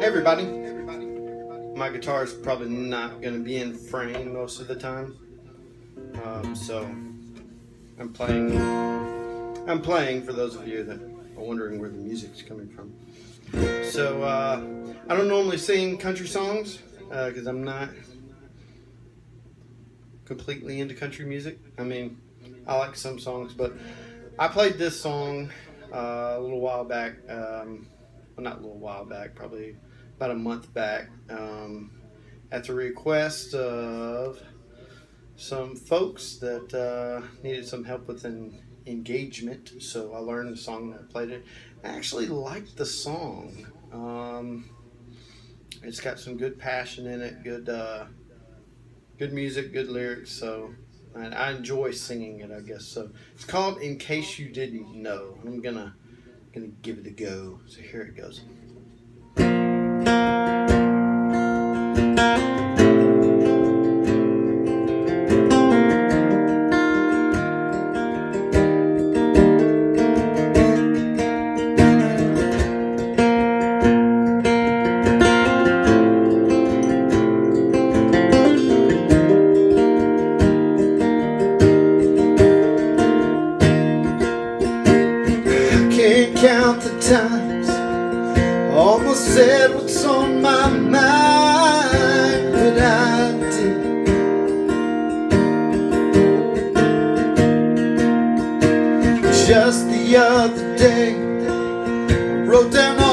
everybody. My guitar is probably not going to be in frame most of the time, so I'm playing for those of you that are wondering where the music's coming from. So I don't normally sing country songs because I'm not completely into country music. I mean, I like some songs, but I played this song a little while back. Well, not a little while back, probably about a month back, at the request of some folks that needed some help with an engagement. So I learned the song and I played it. I actually liked the song. It's got some good passion in it, good music, good lyrics. So I enjoy singing it, I guess. So it's called "In Case You Didn't Know." I'm gonna give it a go. So here it goes. Can't count the times almost said what's on my mind, but I did. Just the other day, I wrote down